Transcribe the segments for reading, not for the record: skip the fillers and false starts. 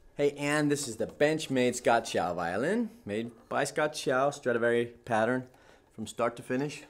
Hey, and this is the bench-made Scot violin, made by Scot Stradivari pattern from start to finish.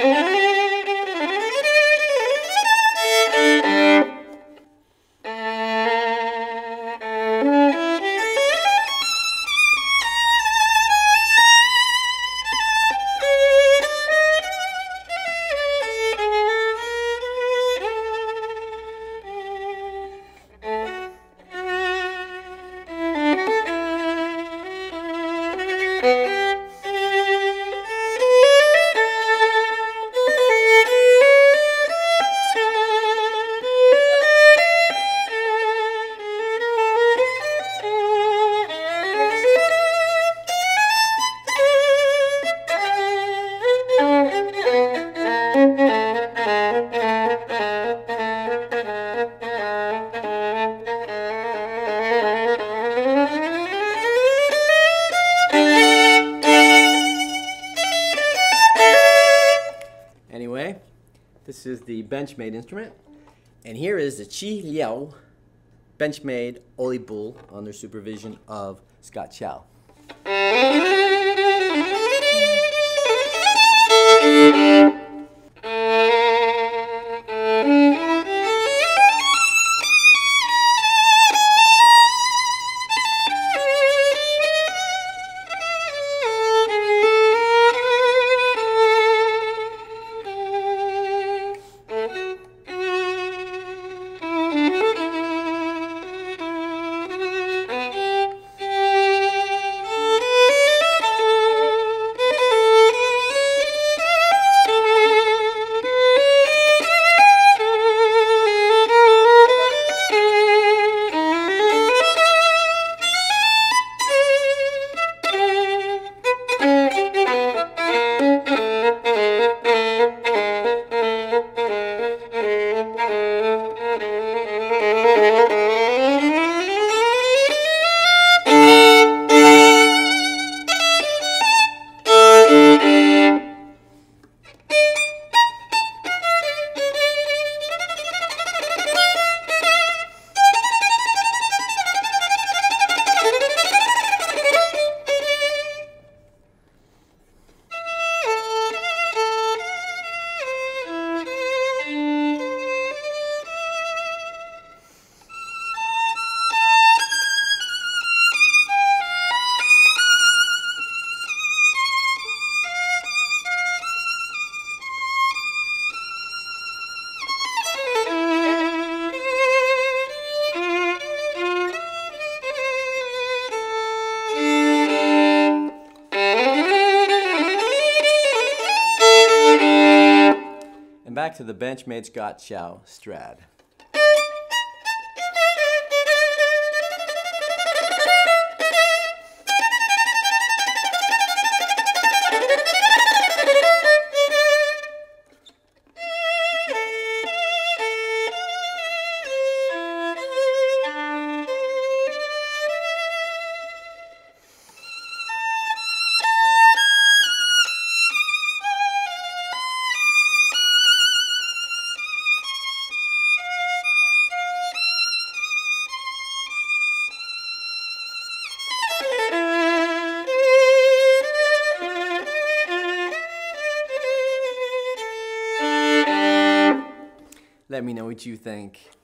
Anyway, this is the bench-made instrument, and here is the Chi Liao bench-made Oli Bull under supervision of Scot Chow. And back to the bench-made Scot Strad. Let me know what you think.